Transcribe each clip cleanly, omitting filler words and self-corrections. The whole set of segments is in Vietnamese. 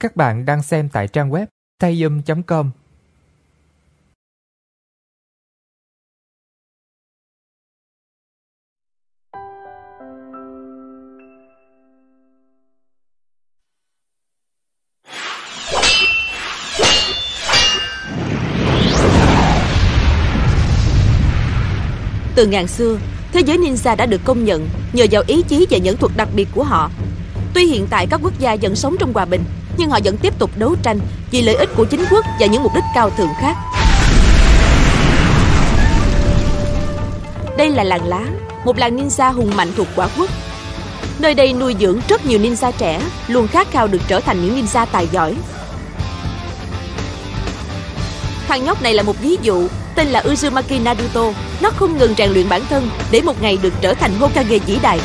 Các bạn đang xem tại trang web taiyum.com. Từ ngàn xưa, thế giới ninja đã được công nhận nhờ vào ý chí và nhẫn thuật đặc biệt của họ. Tuy hiện tại các quốc gia vẫn sống trong hòa bình, nhưng họ vẫn tiếp tục đấu tranh vì lợi ích của chính quốc và những mục đích cao thượng khác. Đây là làng lá, một làng ninja hùng mạnh thuộc Quả Quốc. Nơi đây nuôi dưỡng rất nhiều ninja trẻ, luôn khát khao được trở thành những ninja tài giỏi. Thằng nhóc này là một ví dụ, tên là Uzumaki Naruto. Nó không ngừng rèn luyện bản thân để một ngày được trở thành Hokage vĩ đại.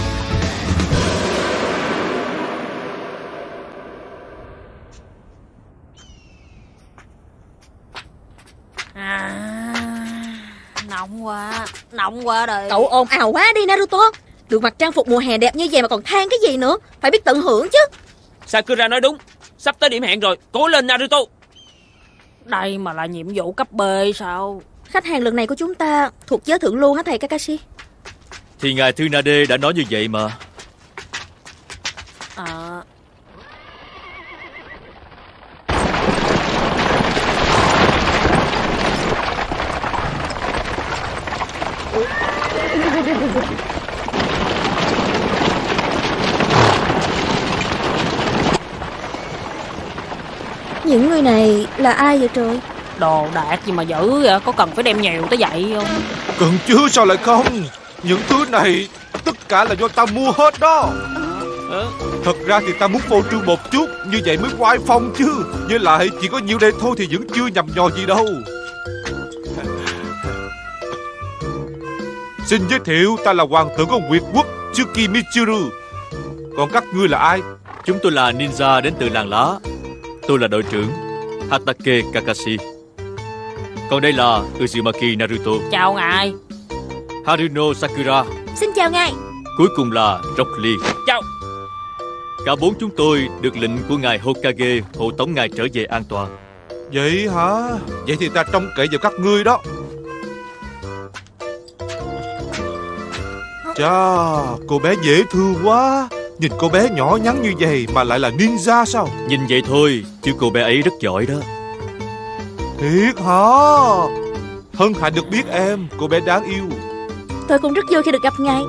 Nóng quá đời. Cậu ồn ào quá đi Naruto. Được mặc trang phục mùa hè đẹp như vậy mà còn than cái gì nữa. Phải biết tận hưởng chứ. Sakura nói đúng, sắp tới điểm hẹn rồi, cố lên Naruto. Đây mà là nhiệm vụ cấp B sao? Khách hàng lần này của chúng ta thuộc giới thượng lưu hả thầy Kakashi? Thì ngài Tsunade đã nói như vậy mà. Những người này là ai vậy trời? Đồ đạc gì mà dữ vậy? Có cần phải đem nhiều tới vậy không? Cần chứ, sao lại không? Những thứ này tất cả là do ta mua hết đó. Thật ra thì ta muốn phô trương một chút, như vậy mới oai phong chứ. Với lại chỉ có nhiêu đây thôi thì vẫn chưa nhầm nhò gì đâu. Xin giới thiệu, ta là hoàng tử của Nguyệt Quốc Tsuki Michiru. Còn các ngươi là ai? Chúng tôi là ninja đến từ làng lá. Tôi là đội trưởng Hatake Kakashi. Còn đây là Uzumaki Naruto. Chào ngài. Haruno Sakura. Xin chào ngài. Cuối cùng là Rock Lee. Chào. Cả bốn chúng tôi được lệnh của ngài Hokage hộ tống ngài trở về an toàn. Vậy hả? Vậy thì ta trông cậy vào các ngươi đó. Chà, cô bé dễ thương quá. Nhìn cô bé nhỏ nhắn như vậy mà lại là ninja sao? Nhìn vậy thôi, chứ cô bé ấy rất giỏi đó. Thiệt hả? Hân hạnh được biết em, cô bé đáng yêu. Tôi cũng rất vui khi được gặp ngài.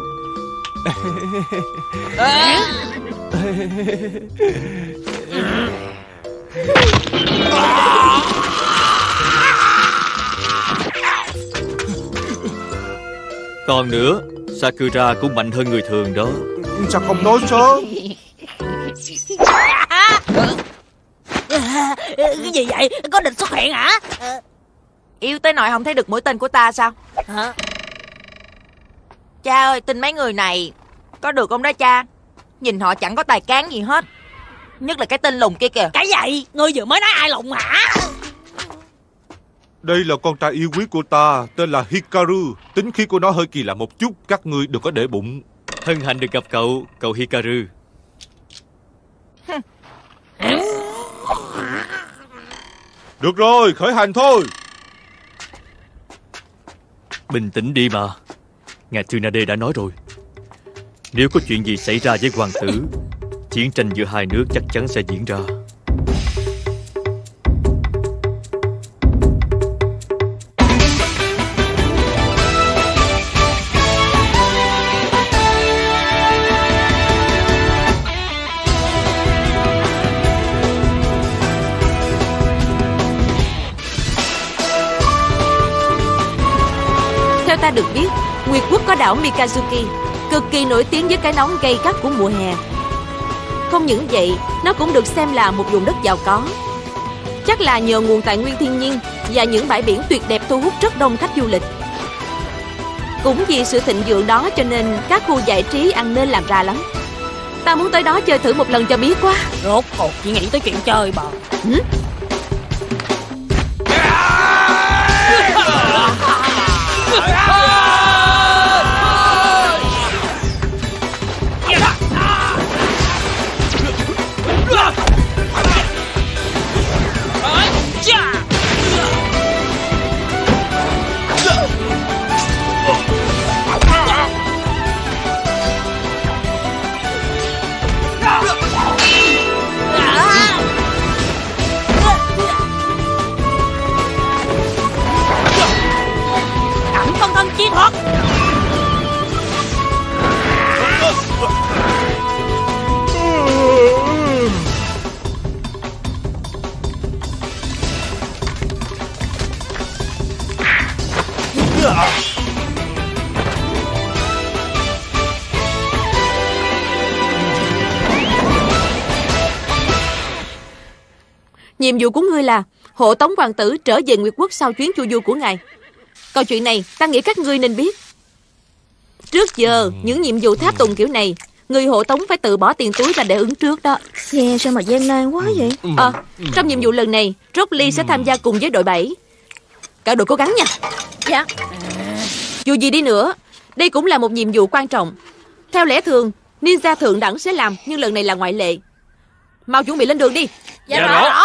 Còn nữa, Sakura cũng mạnh hơn người thường đó. Sao không nói sớm? Cái gì vậy? Có địch xuất hiện hả? Yêu tới nỗi không thấy được mũi tên của ta sao? Hả? Cha ơi, tin mấy người này có được không đó cha? Nhìn họ chẳng có tài cán gì hết. Nhất là cái tên lùn kia kìa. Cái gì? Ngươi vừa mới nói ai lùn hả? Đây là con trai yêu quý của ta, tên là Hikaru. Tính khí của nó hơi kỳ lạ một chút, các ngươi đừng có để bụng. Hân hạnh được gặp cậu Hikaru. Được rồi, khởi hành thôi. Bình tĩnh đi mà. Ngài Tsunade đã nói rồi, nếu có chuyện gì xảy ra với hoàng tử, chiến tranh giữa hai nước chắc chắn sẽ diễn ra. Theo ta được biết, Nguyệt Quốc có đảo Mikazuki, cực kỳ nổi tiếng với cái nóng gay gắt của mùa hè. Không những vậy, nó cũng được xem là một vùng đất giàu có. Chắc là nhờ nguồn tài nguyên thiên nhiên và những bãi biển tuyệt đẹp thu hút rất đông khách du lịch. Cũng vì sự thịnh vượng đó cho nên các khu giải trí ăn nên làm ra lắm. Ta muốn tới đó chơi thử một lần cho biết quá. Rốt cuộc chỉ nghĩ tới chuyện chơi bà. Nhiệm vụ của ngươi là hộ tống hoàng tử trở về Nguyệt Quốc sau chuyến chu du của ngài. Còn chuyện này ta nghĩ các ngươi nên biết. Trước giờ những nhiệm vụ tháp tùng kiểu này, người hộ tống phải tự bỏ tiền túi ra để ứng trước đó. Xe sao mà gian nan quá vậy? Trong nhiệm vụ lần này, Rock sẽ tham gia cùng với đội 7. Cả đội cố gắng nha. Dạ. Dù gì đi nữa, đây cũng là một nhiệm vụ quan trọng. Theo lẽ thường, ninja thượng đẳng sẽ làm, nhưng lần này là ngoại lệ. Mau chuẩn bị lên đường đi. Dạ rõ.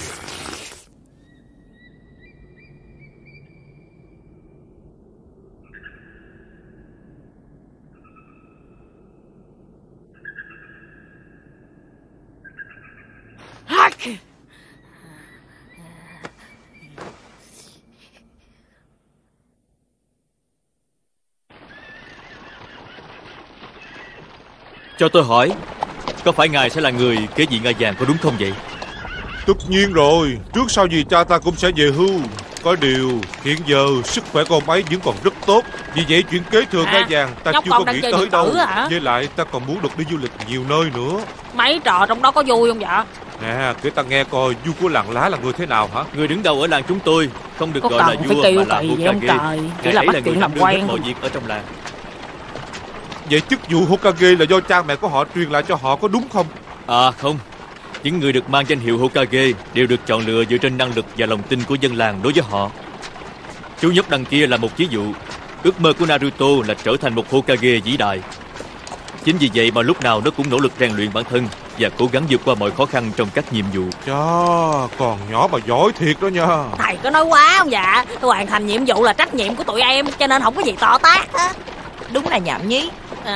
Cho tôi hỏi, có phải ngài sẽ là người kế vị ngai vàng có đúng không vậy? Tất nhiên rồi, trước sau gì cha ta cũng sẽ về hưu. Có điều, hiện giờ sức khỏe con ấy vẫn còn rất tốt. Vì vậy chuyện kế thừa ngai vàng ta chưa có nghĩ tới đâu. Với lại ta còn muốn được đi du lịch nhiều nơi nữa. Mấy trò trong đó có vui không vậy? Nè, kể ta nghe coi vua của làng lá là người thế nào hả? Người đứng đầu ở làng chúng tôi không được Có gọi là cần vua phải mà kêu là cậy vậy ông Hokage. trời? Chỉ Ngài là ấy bắt là người chuyện làm đảm đương hết quen. mọi việc ở trong làng. Vậy chức vụ Hokage là do cha mẹ của họ truyền lại cho họ có đúng không? À không, những người được mang danh hiệu Hokage đều được chọn lựa dựa trên năng lực và lòng tin của dân làng đối với họ. Chú nhóc đằng kia là một ví dụ. Ước mơ của Naruto là trở thành một Hokage vĩ đại. Chính vì vậy mà lúc nào nó cũng nỗ lực rèn luyện bản thân và cố gắng vượt qua mọi khó khăn trong các nhiệm vụ. Chà, còn nhỏ mà giỏi thiệt đó nha. Thầy có nói quá không dạ? Tôi hoàn thành nhiệm vụ là trách nhiệm của tụi em, cho nên không có gì to tát á. Đúng là nhảm nhí.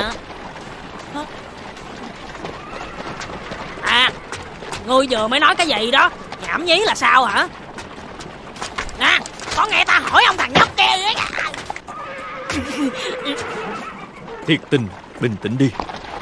Ngươi vừa mới nói cái gì đó? Nhảm nhí là sao hả? Nè, có nghe ta hỏi ông thằng nhóc kia. Thiệt tình, bình tĩnh đi.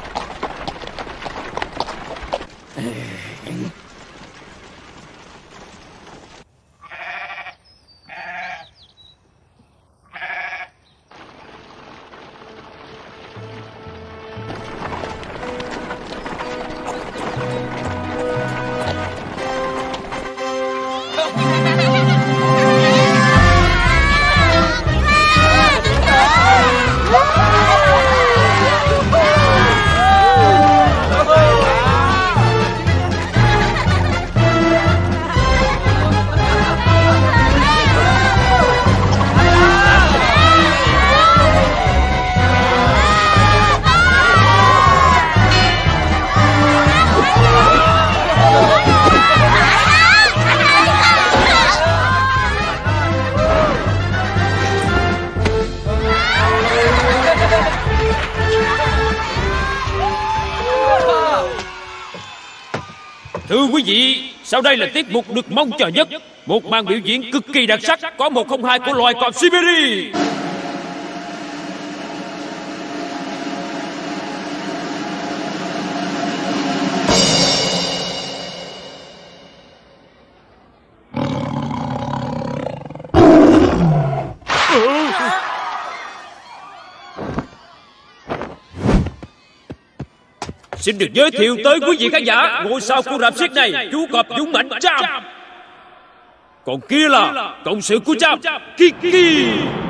Thưa quý vị, sau đây là tiết mục được mong chờ nhất, một màn biểu diễn cực kỳ đặc sắc có 102 của loài cọp Siberia. Xin được giới thiệu tới quý vị khán giả ngôi sao của rạp xiếc này, chú cọp dũng mãnh Cham. Còn kia là cộng sự của Cham, Kiki.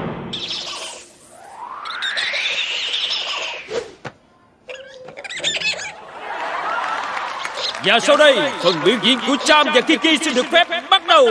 Và sau đây, phần biểu diễn của Cham và Kiki xin được phép bắt đầu.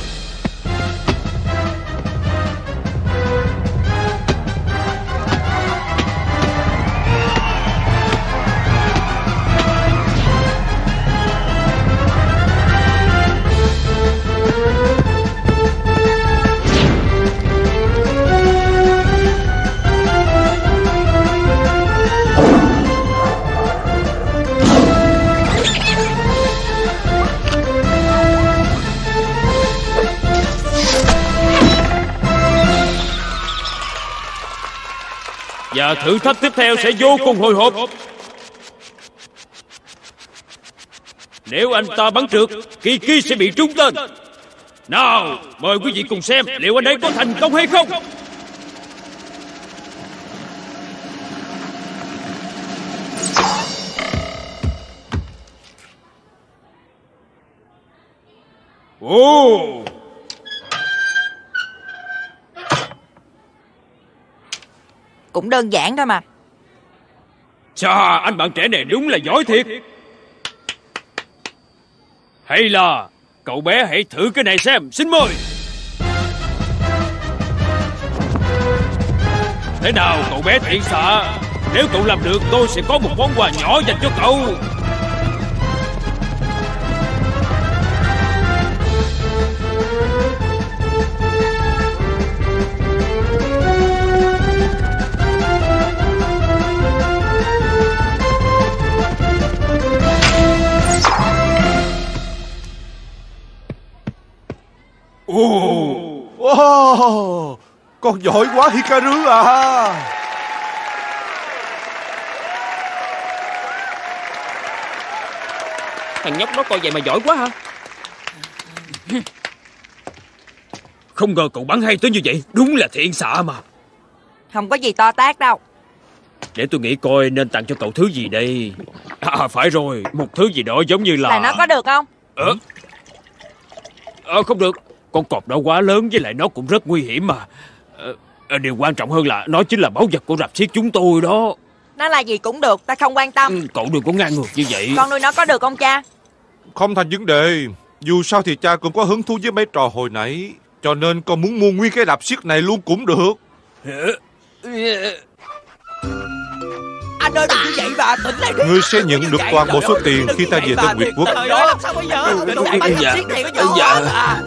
Và thử thách tiếp theo sẽ vô cùng hồi hộp. Nếu anh ta bắn trượt, Kiki sẽ bị trúng tên. Nào, mời quý vị cùng xem liệu anh ấy có thành công hay không. Ồ, Cũng đơn giản thôi mà. chà, anh bạn trẻ này đúng là giỏi thiệt. Hay là cậu bé hãy thử cái này xem, xin mời. Thế nào cậu bé thiện xạ? Nếu cậu làm được, tôi sẽ có một món quà nhỏ dành cho cậu. Wow, con giỏi quá Hikaru à. Thằng nhóc đó coi vậy mà giỏi quá hả? Không ngờ cậu bắn hay tới như vậy. Đúng là thiện xạ mà. Không có gì to tát đâu. Để tôi nghĩ coi nên tặng cho cậu thứ gì đây. À phải rồi, một thứ gì đó giống như Là nó có được không? Không được. Con cọp đó quá lớn, với lại nó cũng rất nguy hiểm mà. Điều quan trọng hơn là nó chính là báu vật của rạp xiếc chúng tôi đó. Nó là gì cũng được, ta không quan tâm. Cậu đừng có ngang ngược như vậy. Con nuôi nó có được không cha? Không thành vấn đề. Dù sao thì cha cũng có hứng thú với mấy trò hồi nãy, cho nên con muốn mua nguyên cái rạp xiếc này luôn cũng được. Anh ơi đừng như vậy mà, tỉnh lại đi. Ngươi sẽ nhận được toàn bộ số tiền khi ta về tới Nguyệt Quốc. Trời ơi, làm sao bây giờ? Đủ phải bán Dạ. xiếc này có vô Dạ. hết à.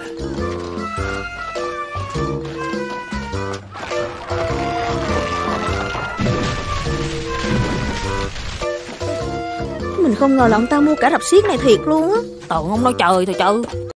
Mình không ngờ là ông ta mua cả rạp xiếc này thiệt luôn á. Tưởng không nói trời thì trời.